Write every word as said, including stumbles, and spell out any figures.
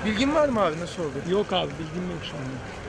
Bilgin var mı abi nasıl oldu? Yok abi bilgim yok şu anda.